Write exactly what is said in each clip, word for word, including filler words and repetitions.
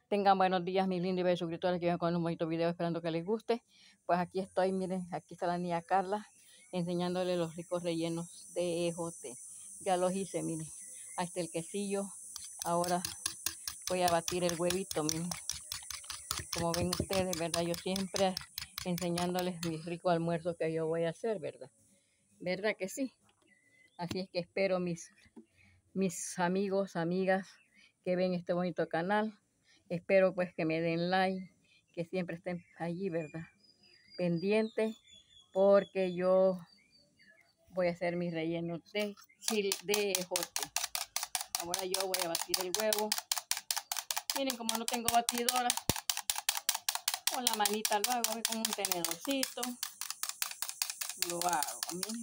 Tengan buenos días, mis lindos y bellos suscriptores que ven con un bonito video, esperando que les guste. Pues aquí estoy, miren, aquí está la niña Carla enseñándole los ricos rellenos de ejote. Ya los hice, miren. Ahí está el quesillo. Ahora voy a batir el huevito, miren. Como ven ustedes, ¿verdad? Yo siempre enseñándoles mis ricos almuerzos que yo voy a hacer, ¿verdad? ¿Verdad que sí? Así es que espero mis, mis amigos, amigas que ven este bonito canal. Espero pues que me den like, que siempre estén allí, ¿verdad? Pendientes, porque yo voy a hacer mis rellenos de chile de ejote. Ahora yo voy a batir el huevo. Miren, como no tengo batidora, con la manita lo hago, con un tenedorcito. Lo hago, miren.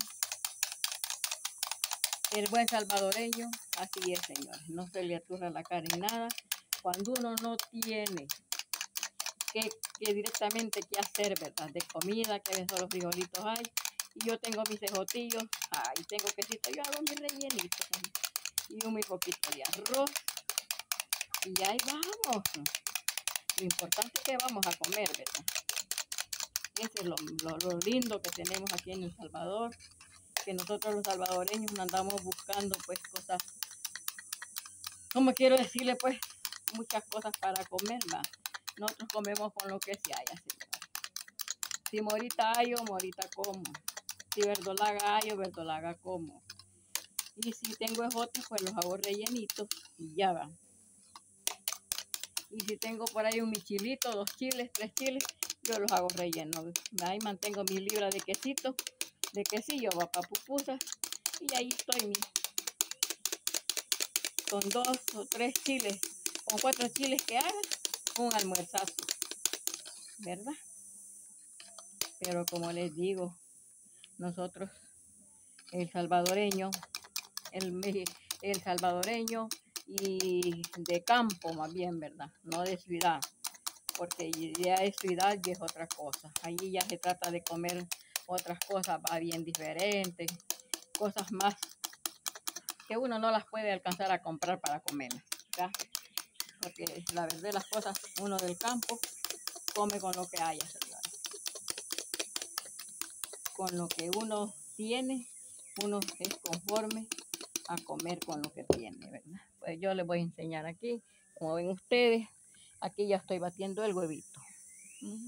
El buen salvadoreño, así es, señores. No se le aturra la cara en nada. Cuando uno no tiene que, que directamente qué hacer, ¿verdad? De comida, que a veces los frijolitos hay. Y yo tengo mis ejotillos. Ahí tengo quesito. Yo hago mis rellenitos. Y un muy poquito de arroz. Y ahí vamos. Lo importante es que vamos a comer, ¿verdad? Eso es lo, lo, lo lindo que tenemos aquí en El Salvador. Que nosotros los salvadoreños andamos buscando pues cosas, como quiero decirle pues, muchas cosas para comer, ¿va? Nosotros comemos con lo que se haya, señora. Si morita hay, o morita como. Si verdolaga hay, o verdolaga como. Y si tengo ejotes, pues los hago rellenitos y ya va. Y si tengo por ahí un michilito, dos chiles, tres chiles, yo los hago rellenos. Ahí mantengo mis libras de quesito, de quesillo, va para pupusas. Y ahí estoy, mi, con dos o tres chiles, con cuatro chiles que haga, un almuerzazo, ¿verdad? Pero como les digo, nosotros, el salvadoreño, el, el salvadoreño y de campo más bien, ¿verdad? No de ciudad, porque ya de ciudad ya es otra cosa. Allí ya se trata de comer otras cosas, va bien diferentes, cosas más que uno no las puede alcanzar a comprar para comerlas, ¿verdad? Porque la verdad de las cosas, uno del campo come con lo que haya, señores. Con lo que uno tiene, uno es conforme a comer con lo que tiene, ¿verdad? Pues yo les voy a enseñar aquí, como ven ustedes, aquí ya estoy batiendo el huevito. ¿Mm?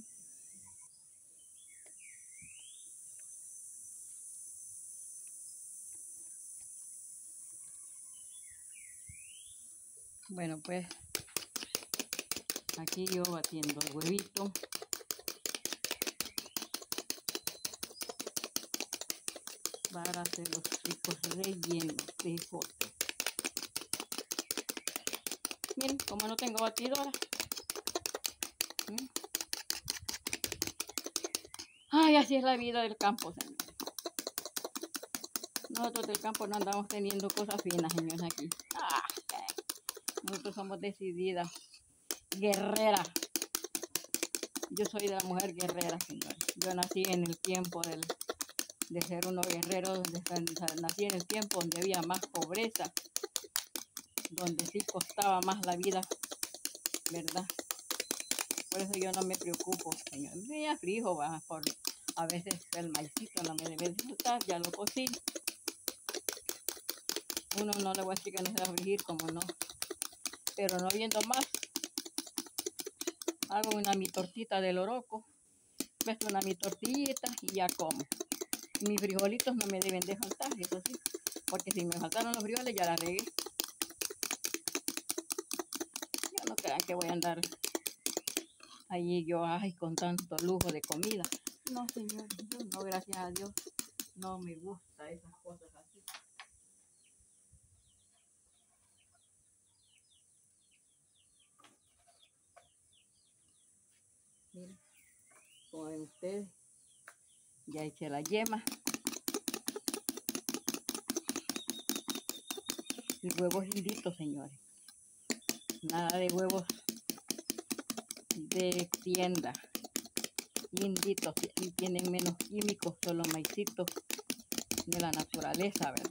Bueno, pues aquí yo batiendo el huevito. Para hacer los ricos rellenos de ejote. Miren, como no tengo batidora. ¿Mm? Ay, así es la vida del campo, señor. Nosotros del campo no andamos teniendo cosas finas, señores, aquí. Ah, nosotros somos decididas, guerreras. Yo soy de la mujer guerrera, señores. Yo nací en el tiempo del, de ser unos guerreros, de, nací en el tiempo donde había más pobreza, donde sí costaba más la vida, ¿verdad? Por eso yo no me preocupo, señor. Me aflijo, va, por a veces el maicito no me debe disfrutar, ya lo cocí. Uno no le voy a decir que no se va a afligir, como no. Pero no viendo más, hago una mi tortita de loroco, mezclo una mi tortillita y ya como. Mis frijolitos no me deben de faltar, eso sí, porque si me faltaron los frijoles ya la regué. Yo no crean que voy a andar allí yo, ay, con tanto lujo de comida. No, señor, yo no, gracias a Dios, no me gusta esas cosas así. Miren, como ven ustedes, ya eché la yema. Y huevos linditos, señores. Nada de huevos de tienda. Linditos, y tienen menos químicos, solo maicitos de la naturaleza, ¿verdad?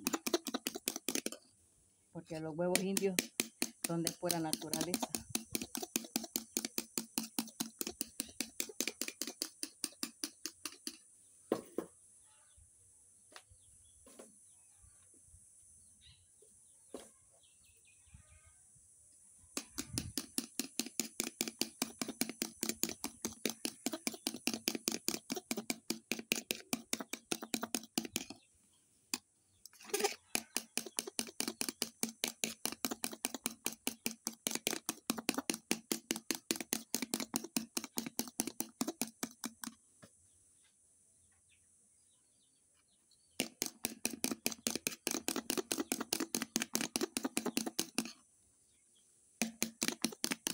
Porque los huevos indios son de pura naturaleza.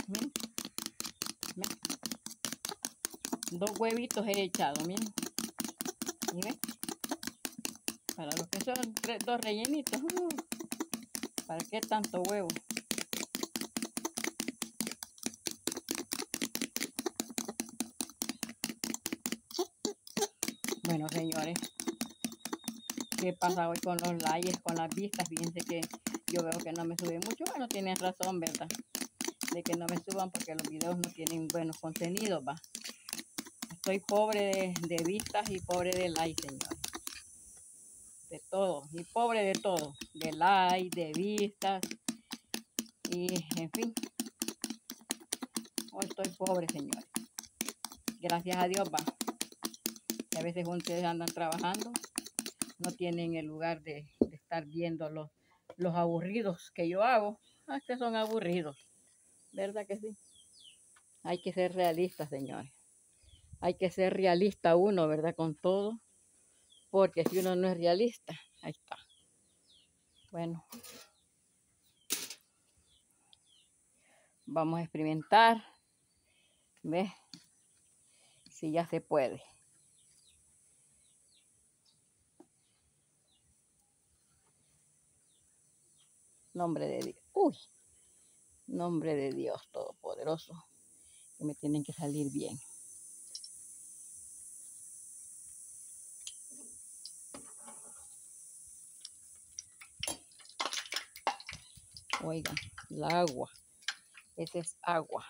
Miren, miren. Dos huevitos he echado, miren. ¿Y ven? Para los que son tres, dos rellenitos. Uh, ¿Para qué tanto huevo? Bueno, señores, ¿qué pasa hoy con los likes, con las vistas? Fíjense que yo veo que no me sube mucho. Bueno, tienen razón, ¿verdad? De que no me suban porque los videos no tienen buenos contenidos, va. Estoy pobre de, de vistas y pobre de likes, señores. De todo, y pobre de todo. De likes, de vistas. Y, en fin. Hoy estoy pobre, señores. Gracias a Dios, va. Que a veces ustedes andan trabajando. No tienen el lugar de, de estar viendo los, los aburridos que yo hago. Ah, que son aburridos. ¿Verdad que sí? Hay que ser realistas, señores. Hay que ser realista uno, ¿verdad? Con todo. Porque si uno no es realista, ahí está. Bueno. Vamos a experimentar. ¿Ves? Si ya se puede. Nombre de Dios. Uy. Nombre de Dios Todopoderoso. Que me tienen que salir bien. Oigan, el agua. Ese es agua.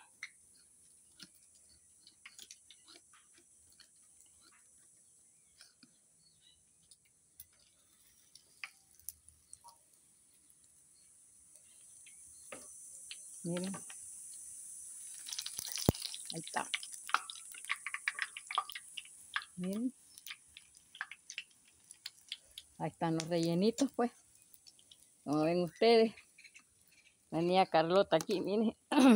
Miren. Ahí está. Miren. Ahí están los rellenitos, pues. Como ven ustedes. La niña Carlota aquí, miren.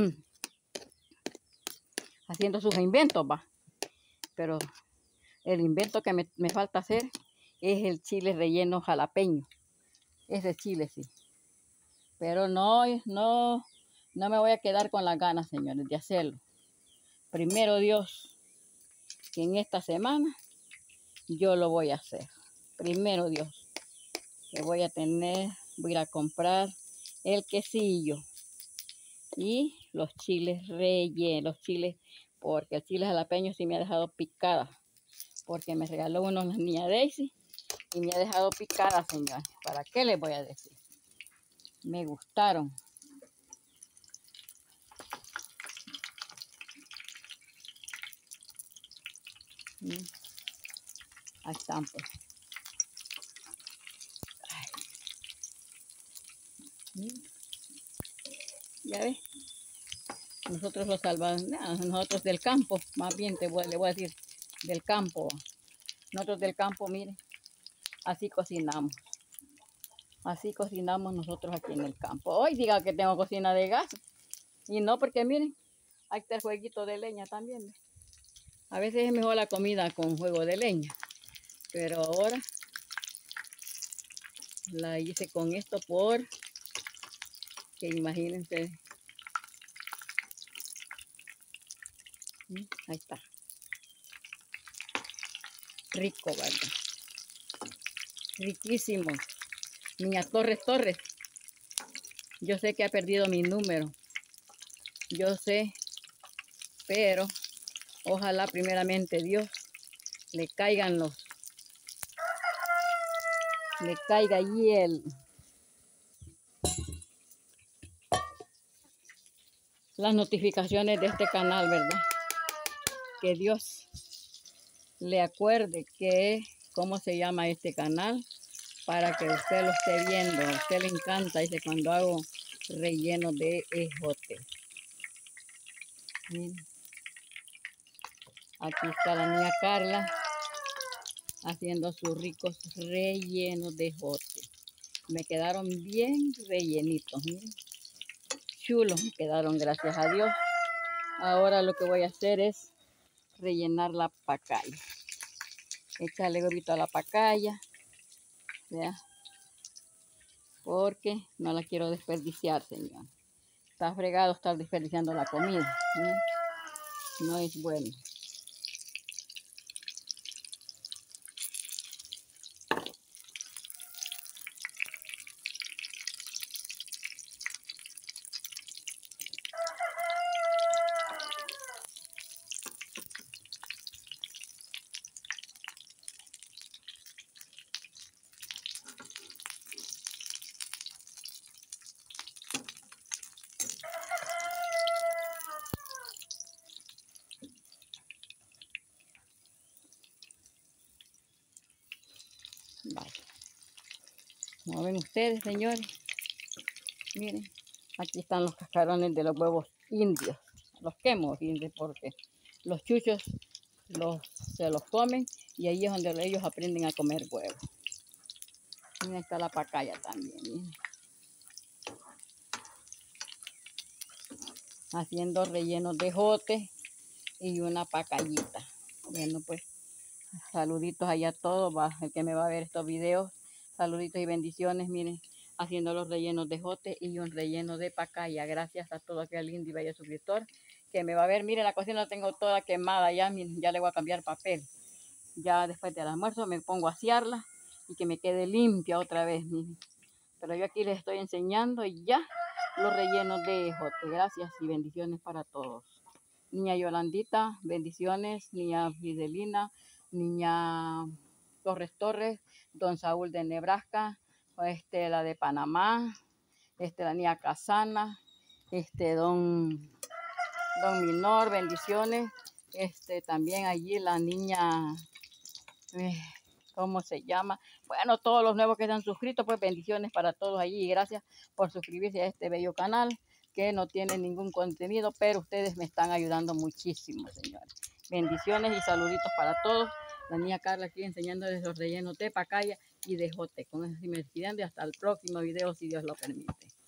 Haciendo sus inventos, va. Pero el invento que me, me falta hacer es el chile relleno jalapeño. Ese chile, sí. Pero no, no, no me voy a quedar con las ganas, señores, de hacerlo. Primero Dios, que en esta semana yo lo voy a hacer. Primero Dios, que voy a tener, voy a ir a comprar el quesillo y los chiles rellenos, los chiles, porque el chile jalapeño sí me ha dejado picada, porque me regaló uno la niña Daisy y me ha dejado picada, señores. ¿Para qué les voy a decir? Me gustaron. ¿Mm? Ahí están, pues. ¿Mm? ¿Ya ves? Nosotros los salvadores, nosotros del campo, más bien te voy, le voy a decir, del campo. Nosotros del campo, miren, así cocinamos. Así cocinamos nosotros aquí en el campo. Hoy diga que tengo cocina de gas. Y no, porque miren, ahí está el jueguito de leña también. ¿Ves? A veces es mejor la comida con juego de leña. Pero ahora la hice con esto por que imagínense. Ahí está. Rico, ¿verdad? Riquísimo. Niña Torres Torres. Yo sé que ha perdido mi número. Yo sé. Pero ojalá primeramente Dios le caigan los. Le caiga allí el. Las notificaciones de este canal, ¿verdad? Que Dios le acuerde que cómo se llama este canal para que usted lo esté viendo. A usted le encanta, dice, cuando hago relleno de ejote. Miren. Aquí está la niña Carla haciendo sus ricos rellenos de ejote. Me quedaron bien rellenitos, miren. Chulos me quedaron, gracias a Dios. Ahora lo que voy a hacer es rellenar la pacaya. Echarle huevito a la pacaya. ¿Vea? Porque no la quiero desperdiciar, señor. Está fregado estar desperdiciando la comida. ¿Eh? No es bueno. Vale. Como ven ustedes, señores, miren, aquí están los cascarones de los huevos indios. Los quemo, fíjense, porque los chuchos los, se los comen y ahí es donde ellos aprenden a comer huevos. Miren, está la pacaya también, miren. Haciendo rellenos de jote y una pacayita. Bueno, pues saluditos allá a todos, va, el que me va a ver estos videos. Saluditos y bendiciones, miren, haciendo los rellenos de jote y un relleno de pacaya. Gracias a todo aquel lindo y bello suscriptor que me va a ver. Miren, la cocina la tengo toda quemada ya, miren, ya le voy a cambiar papel. Ya después del almuerzo me pongo a asearla y que me quede limpia otra vez, miren. Pero yo aquí les estoy enseñando ya los rellenos de jote. Gracias y bendiciones para todos. Niña Yolandita, bendiciones. Niña Fidelina, niña Torres Torres, don Saúl de Nebraska, este, la de Panamá, este, la niña Casana, este, don, don Minor, bendiciones. Este, también allí la niña, eh, ¿cómo se llama? Bueno, todos los nuevos que se han suscrito, pues bendiciones para todos allí y gracias por suscribirse a este bello canal que no tiene ningún contenido, pero ustedes me están ayudando muchísimo, señores. Bendiciones y saluditos para todos. La niña Carla aquí enseñándoles los rellenos de pacaya y de jote. Con eso sí me despidiendo y hasta el próximo video, si Dios lo permite.